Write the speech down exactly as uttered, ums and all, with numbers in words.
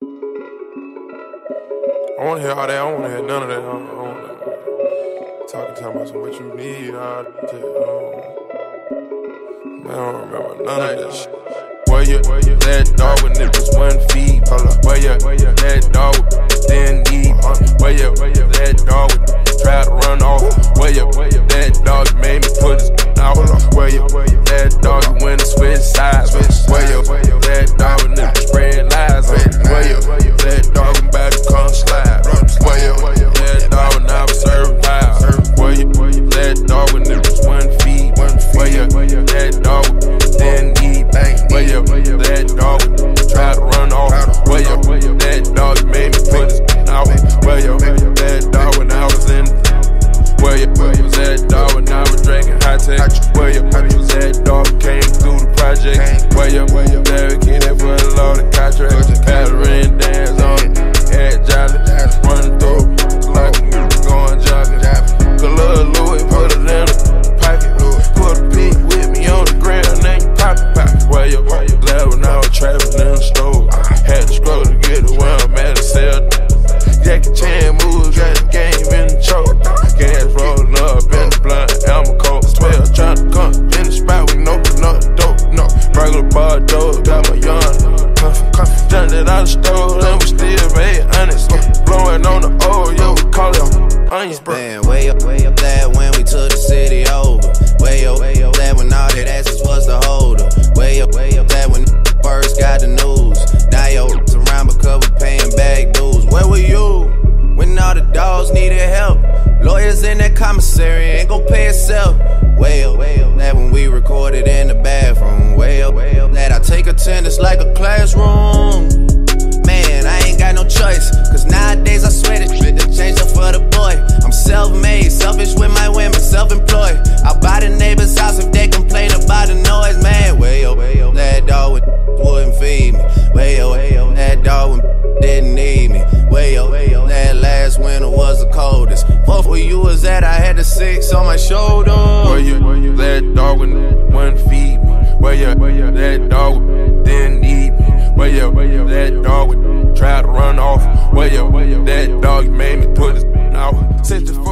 I wanna hear all that, I don't wanna hear none of that. I don't, I don't wanna talking, talking about some what you need, all that shit. I don't remember none of that shit. Where you, that dog when it was one feet? Where you, that dog didn't need? Where you, that dog tried to run off? Where you, that dog made me put his out? Where you, that dog went and switched sides? Where you, that dog when it was spread lies? Where you, that dog about to come slide? Where you, that dog when I was serving pies? Where you, that dog when it was one feet? Where you, that dog didn't need? Where you, that dog tried to run off? Where you, that dog made me put his out? Where you, that dog when I was in? Where you, was that dog when I was drinking high tech? Where you, was that dog came through the project? Where you, that kid that put a load of contract? Battering dance on, head jolly, running through like going jogging. Cause little Louis put it in the pocket, put a pig with me on the ground, then you pop it, pop it. Where you, glad when I was traveling in the store, had to struggle to get to where I'm at to sell. Jackie Chan moves, got the game in the choke. Gas rolling up in the blunt, Elmer Colt twelve, trying to come in the spot with no, no dope, no. Regular bar dope, got my young, jumped it out the stove, and we still made honest. Blowing on the old, yo, we call it onions, bro. Man, way up, way up that when we took the city over. Way up, way up that when all that asses was the holder. Way up, way up that when first got the news. Now yo, it's around because we paying back dues. Where were you when all the dogs needed help? Lawyers in that commissary ain't gon' pay itself. Way up, way up that when we recorded in the bathroom. Way up, way up that I take attendance like a classroom. Man, I ain't got no choice, cause nowadays I swear this shit done changed up for the boy. I'm self-made, selfish with my women, self-employed. I'll buy the neighbor's house if they complain about the noise, man. Way up, way up that dog wouldn't feed me. Way up, way up that dog didn't need me. Way up, way up that last winter was the coldest. Both where you was at, I had the six on my shoulder. Where you, that dog wouldn't feed me? Where you, that dog didn't need me? Where you, that dog tried to run off? Where you, that dog made me put his out? Since the